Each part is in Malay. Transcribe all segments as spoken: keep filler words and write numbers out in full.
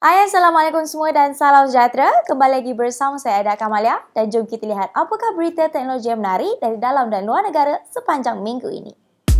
Hai, Assalamualaikum semua dan salam sejahtera. Kembali lagi bersama saya Aida Kamalia dan jom kita lihat apakah berita teknologi yang menarik dari dalam dan luar negara sepanjang minggu ini.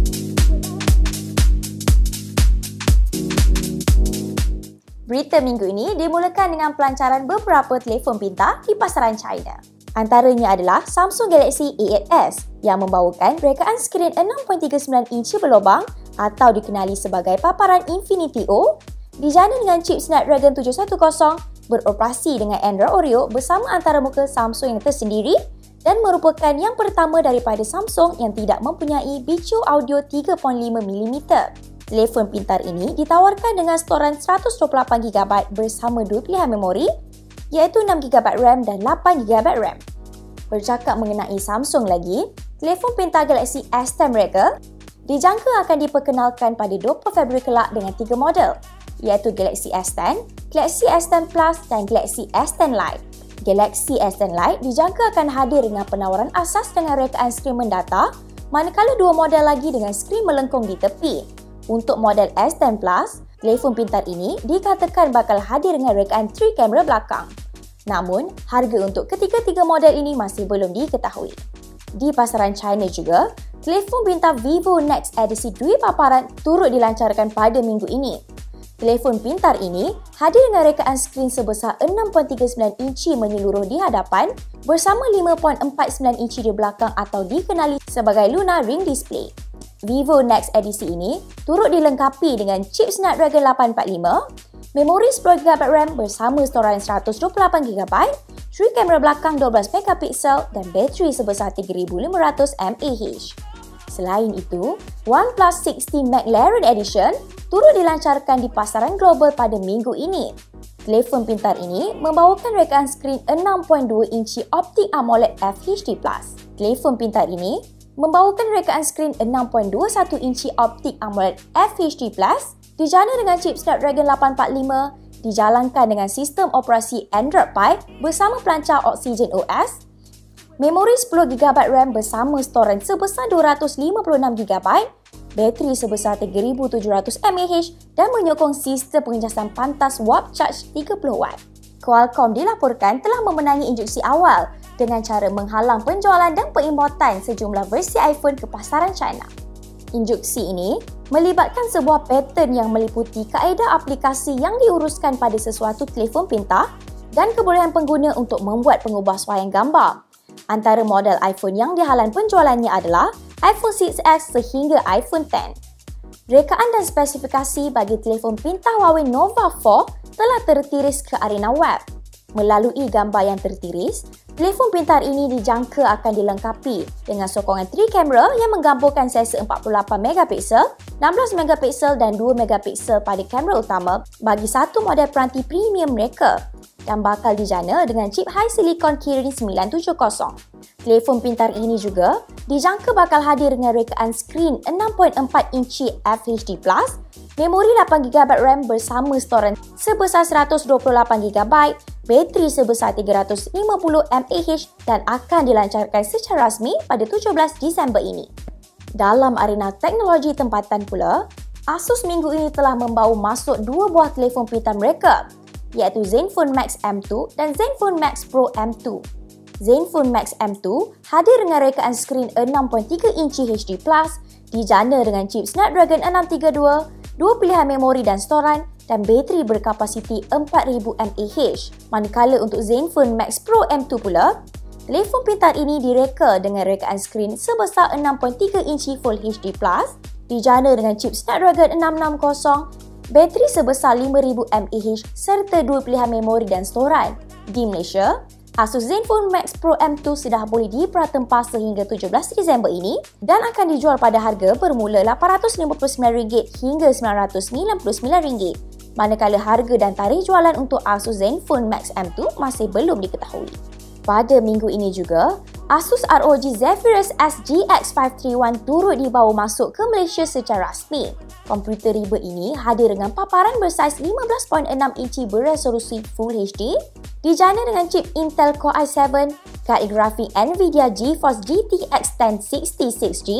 Berita minggu ini dimulakan dengan pelancaran beberapa telefon pintar di pasaran China. Antaranya adalah Samsung Galaxy A eight S yang membawakan rekaan skrin enam perpuluhan tiga sembilan inci berlubang atau dikenali sebagai paparan Infinity O, dijana dengan chip Snapdragon tujuh satu kosong, beroperasi dengan Android Oreo bersama antarmuka Samsung yang tersendiri dan merupakan yang pertama daripada Samsung yang tidak mempunyai bicu audio tiga perpuluhan lima milimeter. Telefon pintar ini ditawarkan dengan storan seratus dua puluh lapan gigabyte bersama dua pilihan memori iaitu enam gigabyte RAM dan lapan gigabyte RAM. Bercakap mengenai Samsung lagi, telefon pintar Galaxy S ten mereka dijangka akan diperkenalkan pada dua puluh Februari kelak dengan tiga model, iaitu Galaxy S ten, Galaxy S ten Plus dan Galaxy S ten Lite. Galaxy S ten Lite dijangka akan hadir dengan penawaran asas dengan rekaan skrin mendata, manakala dua model lagi dengan skrin melengkung di tepi. Untuk model S ten Plus, telefon pintar ini dikatakan bakal hadir dengan rekaan tiga kamera belakang. Namun, harga untuk ketiga-tiga model ini masih belum diketahui. Di pasaran China juga, telefon pintar Vivo Nex edisi dua paparan turut dilancarkan pada minggu ini. Telefon pintar ini hadir dengan rekaan skrin sebesar enam perpuluhan tiga sembilan inci menyeluruh di hadapan bersama lima perpuluhan empat sembilan inci di belakang atau dikenali sebagai Luna Ring Display. Vivo Nex edisi ini turut dilengkapi dengan chip Snapdragon lapan empat lima, memori sepuluh gigabyte RAM bersama storan seratus dua puluh lapan gigabyte, true kamera belakang dua belas megapiksel dan bateri sebesar tiga ribu lima ratus mAh. Selain itu, OnePlus enam puluh McLaren Edition turut dilancarkan di pasaran global pada minggu ini. Telefon pintar ini membawakan rekaan skrin enam perpuluhan dua inci optik AMOLED F H D plus. Telefon pintar ini membawakan rekaan skrin enam perpuluhan dua satu inci optik AMOLED F H D plus, dijana dengan chip Snapdragon lapan empat lima, dijalankan dengan sistem operasi Android Pie bersama pelancar Oxygen O S, memori sepuluh gigabyte RAM bersama storan sebesar dua ratus lima puluh enam gigabyte, bateri sebesar tiga ribu tujuh ratus mAh dan menyokong sistem pengecasan pantas Warp Charge tiga puluh watt. Qualcomm dilaporkan telah memenangi injeksi awal dengan cara menghalang penjualan dan perimportan sejumlah versi iPhone ke pasaran China. Injeksi ini melibatkan sebuah pattern yang meliputi kaedah aplikasi yang diuruskan pada sesuatu telefon pintar dan kebolehan pengguna untuk membuat pengubahsuaian gambar. Antara model iPhone yang dihalang penjualannya adalah iPhone six S sehingga iPhone ten. Rekaan dan spesifikasi bagi telefon pintar Huawei Nova empat telah tertiris ke arena web. Melalui gambar yang tertiris, telefon pintar ini dijangka akan dilengkapi dengan sokongan tiga kamera yang menggabungkan sensor empat puluh lapan megapiksel, enam belas megapiksel dan dua megapiksel pada kamera utama bagi satu model peranti premium mereka dan bakal dijana dengan chip high silicon Kirin sembilan tujuh kosong. Telefon pintar ini juga dijangka bakal hadir dengan rekaan skrin enam perpuluhan empat inci F H D plus, memori lapan gigabyte RAM bersama storan sebesar seratus dua puluh lapan gigabyte, bateri sebesar tiga ratus lima puluh mAh dan akan dilancarkan secara rasmi pada tujuh belas Disember ini. Dalam arena teknologi tempatan pula, Asus minggu ini telah membawa masuk dua buah telefon pintar mereka, iaitu Zenfone Max M two dan Zenfone Max Pro M two. Zenfone Max M two hadir dengan rekaan skrin enam perpuluhan tiga inci H D plus, dijana dengan chip Snapdragon enam tiga dua, dua pilihan memori dan storan dan bateri berkapasiti empat ribu mAh. Manakala untuk Zenfone Max Pro M two pula, telefon pintar ini direka dengan rekaan skrin sebesar enam perpuluhan tiga inci Full H D plus, dijana dengan chip Snapdragon enam enam kosong, bateri sebesar lima ribu mAh serta dua pilihan memori dan storan. Di Malaysia, Asus Zenfone Max Pro M two sudah boleh diperatempah sehingga tujuh belas Disember ini dan akan dijual pada harga bermula lapan ratus lima puluh sembilan ringgit hingga sembilan ratus sembilan puluh sembilan ringgit. Manakala harga dan tarikh jualan untuk Asus Zenfone Max M two masih belum diketahui. Pada minggu ini juga, Asus R O G Zephyrus S G X lima tiga satu turut dibawa masuk ke Malaysia secara rasmi. Komputer riba ini hadir dengan paparan bersaiz lima belas perpuluhan enam inci beresolusi Full H D, dijana dengan chip Intel Core i tujuh, kad grafik Nvidia GeForce G T X ten enam enam G,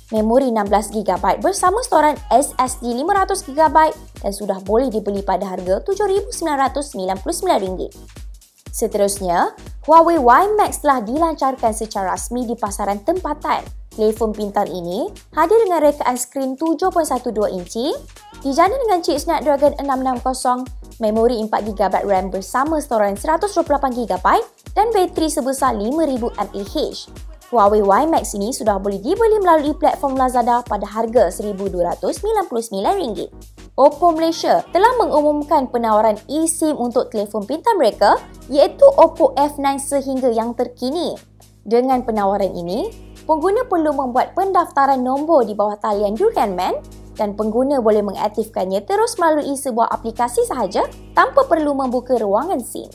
memori enam belas giga byte bersama storan S S D lima ratus giga byte dan sudah boleh dibeli pada harga tujuh ribu sembilan ratus sembilan puluh sembilan ringgit. Seterusnya, Huawei Y Max telah dilancarkan secara rasmi di pasaran tempatan. Telefon pintar ini hadir dengan rekaan skrin tujuh perpuluhan dua belas inci, dijana dengan chip Snapdragon enam enam kosong, memori empat giga byte RAM bersama storan seratus dua puluh lapan giga byte dan bateri sebesar lima ribu mAh. Huawei Y Max ini sudah boleh dibeli melalui platform Lazada pada harga seribu dua ratus sembilan puluh sembilan ringgit. Oppo Malaysia telah mengumumkan penawaran eSIM untuk telefon pintar mereka iaitu Oppo F nine sehingga yang terkini. Dengan penawaran ini, pengguna perlu membuat pendaftaran nombor di bawah talian Durian Man dan pengguna boleh mengaktifkannya terus melalui sebuah aplikasi sahaja tanpa perlu membuka ruangan SIM.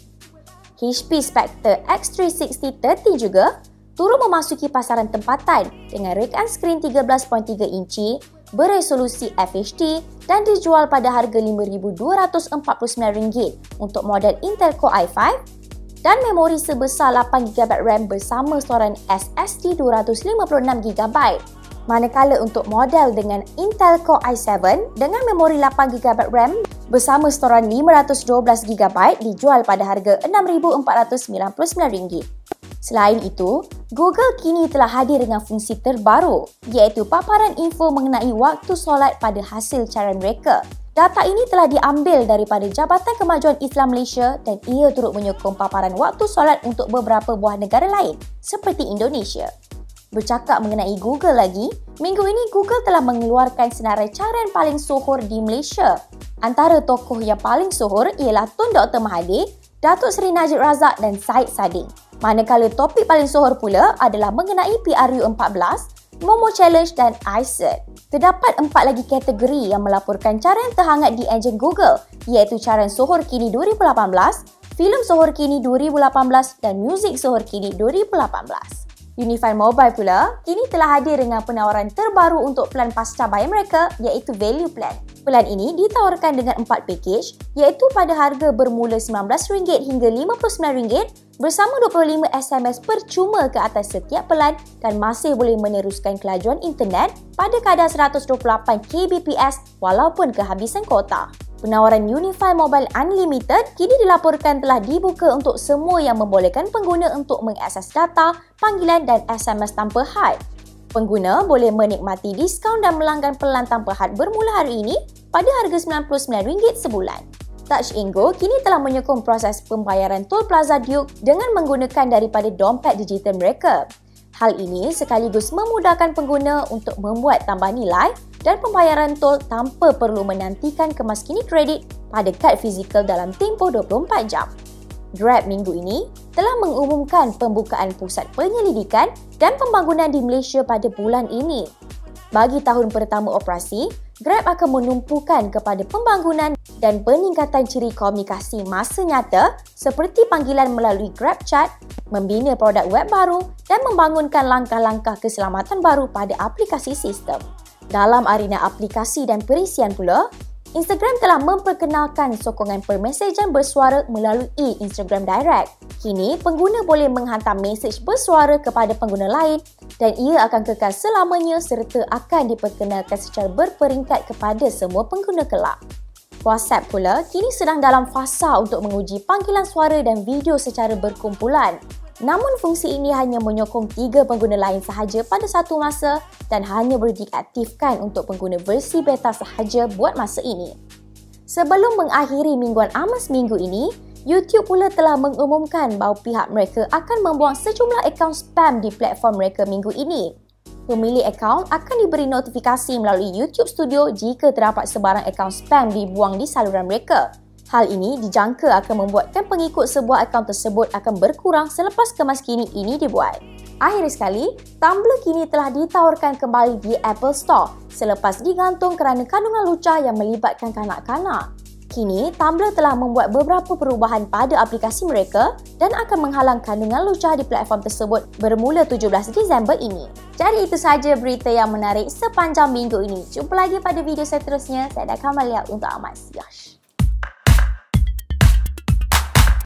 H P Spectre X tiga enam nol tiga puluh juga turut memasuki pasaran tempatan dengan rekaan skrin tiga belas perpuluhan tiga inci, beresolusi F H D dan dijual pada harga lima ribu dua ratus empat puluh sembilan ringgit untuk model Intel Core i lima dan memori sebesar lapan giga byte RAM bersama storan S S D dua ratus lima puluh enam giga byte. Manakala untuk model dengan Intel Core i tujuh dengan memori lapan giga byte RAM bersama storan lima ratus dua belas giga byte dijual pada harga enam ribu empat ratus sembilan puluh sembilan ringgit. Selain itu, Google kini telah hadir dengan fungsi terbaru iaitu paparan info mengenai waktu solat pada hasil carian mereka. Data ini telah diambil daripada Jabatan Kemajuan Islam Malaysia dan ia turut menyokong paparan waktu solat untuk beberapa buah negara lain seperti Indonesia. Bercakap mengenai Google lagi, minggu ini Google telah mengeluarkan senarai carian paling sohor di Malaysia. Antara tokoh yang paling sohor ialah Tun Doktor Mahathir, Datuk Seri Najib Razak dan Syed Saddiq. Manakala topik paling sohor pula adalah mengenai P R U empat belas, Momo Challenge dan I C E T. Terdapat empat lagi kategori yang melaporkan carian terhangat di enjin Google iaitu carian sohor kini dua ribu lapan belas, filem sohor kini dua ribu lapan belas dan muzik sohor kini dua ribu lapan belas. Unify Mobile pula kini telah hadir dengan penawaran terbaru untuk plan pasca bayar mereka iaitu Value Plan. Plan ini ditawarkan dengan empat pakej iaitu pada harga bermula sembilan belas ringgit hingga lima puluh sembilan ringgit bersama dua puluh lima S M S percuma ke atas setiap pelan dan masih boleh meneruskan kelajuan internet pada kadar seratus dua puluh lapan kilobit per saat walaupun kehabisan kuota. Penawaran Unify Mobile Unlimited kini dilaporkan telah dibuka untuk semua yang membolehkan pengguna untuk mengakses data, panggilan dan S M S tanpa had. Pengguna boleh menikmati diskaun dan melanggan pelan tanpa had bermula hari ini pada harga sembilan puluh sembilan ringgit sebulan. Touch and Go kini telah menyokong proses pembayaran Tol Plaza Duke dengan menggunakan daripada dompet digital mereka. Hal ini sekaligus memudahkan pengguna untuk membuat tambah nilai dan pembayaran tol tanpa perlu menantikan kemaskini kredit pada kad fizikal dalam tempoh dua puluh empat jam. Grab minggu ini telah mengumumkan pembukaan pusat penyelidikan dan pembangunan di Malaysia pada bulan ini. Bagi tahun pertama operasi, Grab akan menumpukan kepada pembangunan dan peningkatan ciri komunikasi masa nyata seperti panggilan melalui Grab Chat, membina produk web baru dan membangunkan langkah-langkah keselamatan baru pada aplikasi sistem. Dalam arena aplikasi dan perisian pula, Instagram telah memperkenalkan sokongan permesejan bersuara melalui Instagram Direct. Kini, pengguna boleh menghantar mesej bersuara kepada pengguna lain dan ia akan kekal selamanya serta akan diperkenalkan secara berperingkat kepada semua pengguna kelak. WhatsApp pula kini sedang dalam fasa untuk menguji panggilan suara dan video secara berkumpulan. Namun fungsi ini hanya menyokong tiga pengguna lain sahaja pada satu masa dan hanya boleh diaktifkan untuk pengguna versi beta sahaja buat masa ini. Sebelum mengakhiri mingguan Amas minggu ini, YouTube pula telah mengumumkan bahawa pihak mereka akan membuang sejumlah akaun spam di platform mereka minggu ini. Pemilik akaun akan diberi notifikasi melalui YouTube Studio jika terdapat sebarang akaun spam dibuang di saluran mereka. Hal ini dijangka akan membuatkan pengikut sebuah akaun tersebut akan berkurang selepas kemaskini ini dibuat. Akhir sekali, Tumblr kini telah ditawarkan kembali di Apple Store selepas digantung kerana kandungan lucah yang melibatkan kanak-kanak. Kini, Tumblr telah membuat beberapa perubahan pada aplikasi mereka dan akan menghalang kandungan lucah di platform tersebut bermula tujuh belas Disember ini. Jadi itu sahaja berita yang menarik sepanjang minggu ini. Jumpa lagi pada video seterusnya. Saya Daka Malia untuk Amas. Yash.